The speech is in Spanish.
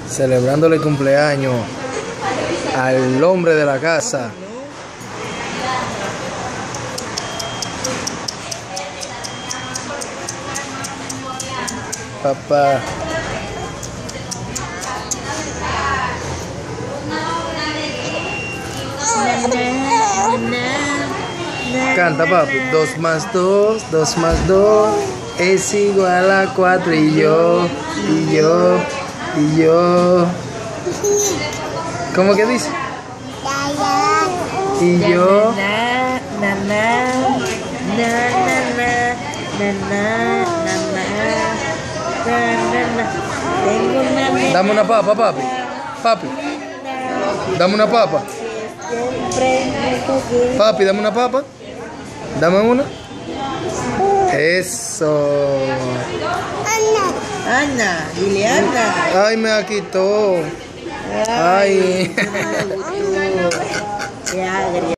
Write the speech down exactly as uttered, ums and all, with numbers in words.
Celebrándole el cumpleaños al hombre de la casa. Papá. Canta, papi. Dos más dos, dos más dos es igual a cuatro. Y yo, y yo, y yo. ¿Cómo que dice? Y yo. Dame una papa, papi. Papi. Dame una papa. Papi, dame una papa. Dame una. Eso. Ana. Ana, dile Ana. Ay, me la quitó. Ay. Ay.